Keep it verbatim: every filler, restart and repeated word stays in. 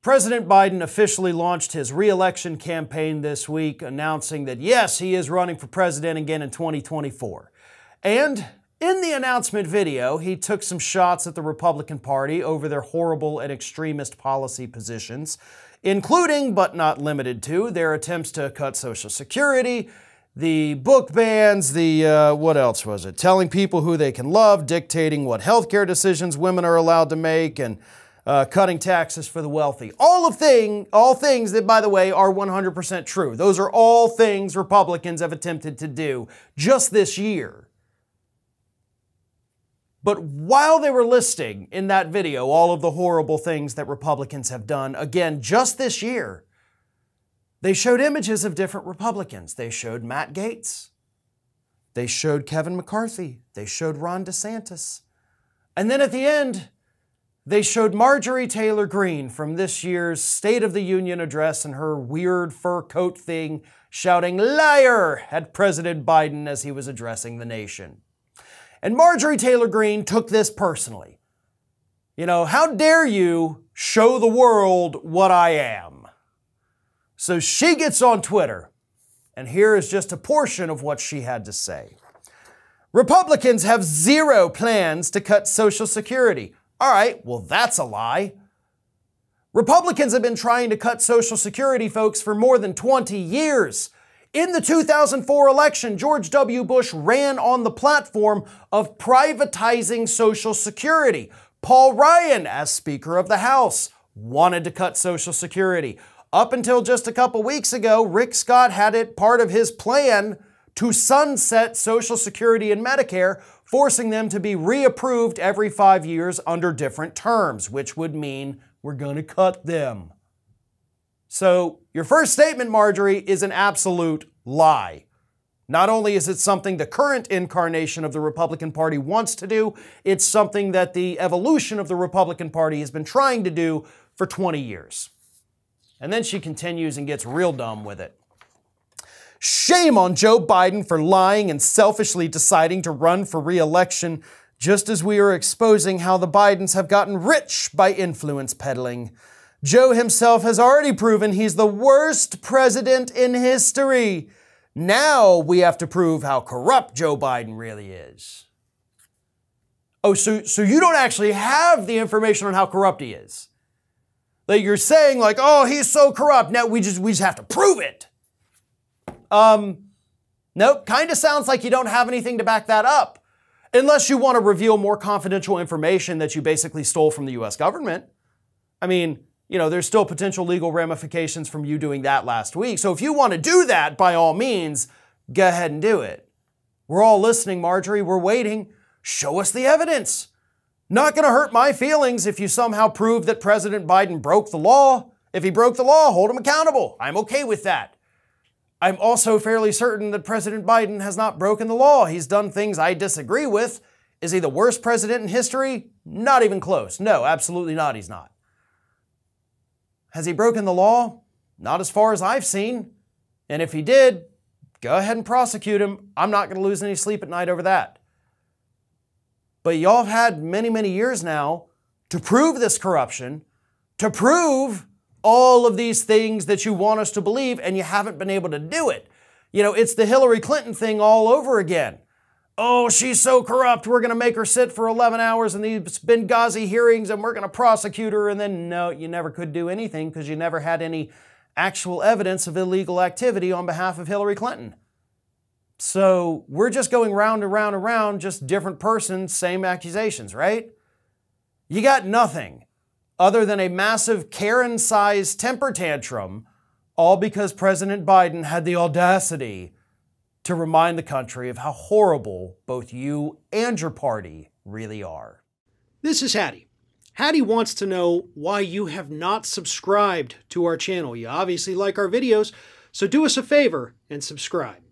President Biden officially launched his re-election campaign this week, announcing that yes, he is running for president again in twenty twenty-four. And in the announcement video, he took some shots at the Republican Party over their horrible and extremist policy positions, including, but not limited to, their attempts to cut Social Security, the book bans, the, uh, what else was it? Telling people who they can love, dictating what healthcare decisions women are allowed to make, and Uh, cutting taxes for the wealthy. All of thing, all things that, by the way, are one hundred percent true. Those are all things Republicans have attempted to do just this year. But while they were listing in that video all of the horrible things that Republicans have done, again, just this year, they showed images of different Republicans. They showed Matt Gaetz. They showed Kevin McCarthy. They showed Ron DeSantis. And then at the end, they showed Marjorie Taylor Greene from this year's State of the Union address in her weird fur coat thing, shouting "liar" at President Biden as he was addressing the nation. And Marjorie Taylor Greene took this personally. You know, how dare you show the world what I am? So she gets on Twitter, and here is just a portion of what she had to say. Republicans have zero plans to cut Social Security. All right, well, that's a lie. Republicans have been trying to cut Social Security, folks, for more than twenty years. In the two thousand four election, George W. Bush ran on the platform of privatizing Social Security. Paul Ryan, as Speaker of the House, wanted to cut Social Security. Up until just a couple weeks ago, Rick Scott had it part of his plan to sunset Social Security and Medicare, forcing them to be reapproved every five years under different terms, which would mean we're going to cut them. So your first statement, Marjorie, is an absolute lie. Not only is it something the current incarnation of the Republican Party wants to do, it's something that the evolution of the Republican Party has been trying to do for twenty years. And then she continues and gets real dumb with it. Shame on Joe Biden for lying and selfishly deciding to run for re-election, just as we are exposing how the Bidens have gotten rich by influence peddling. Joe himself has already proven he's the worst president in history. Now we have to prove how corrupt Joe Biden really is. Oh, so, so you don't actually have the information on how corrupt he is. Like you're saying like, oh, he's so corrupt. Now we just, we just have to prove it. Um, nope, kind of sounds like you don't have anything to back that up. Unless you want to reveal more confidential information that you basically stole from the U S government. I mean, you know, there's still potential legal ramifications from you doing that last week. So if you want to do that, by all means, go ahead and do it. We're all listening, Marjorie. We're waiting. Show us the evidence. Not going to hurt my feelings if you somehow prove that President Biden broke the law. If he broke the law, hold him accountable. I'm okay with that. I'm also fairly certain that President Biden has not broken the law. He's done things I disagree with. Is he the worst president in history? Not even close. No, absolutely not. He's not. Has he broken the law? Not as far as I've seen. And if he did, go ahead and prosecute him. I'm not going to lose any sleep at night over that. But y'all have had many, many years now to prove this corruption, to prove all of these things that you want us to believe, and you haven't been able to do it. You know, it's the Hillary Clinton thing all over again. Oh, she's so corrupt, we're going to make her sit for eleven hours in these Benghazi hearings and we're going to prosecute her. And then, no, you never could do anything because you never had any actual evidence of illegal activity on behalf of Hillary Clinton. So we're just going round and round and round, just different persons, same accusations, right? You got nothing other than a massive Karen-sized temper tantrum, all because President Biden had the audacity to remind the country of how horrible both you and your party really are. This is Hattie. Hattie wants to know why you have not subscribed to our channel. You obviously like our videos, so do us a favor and subscribe.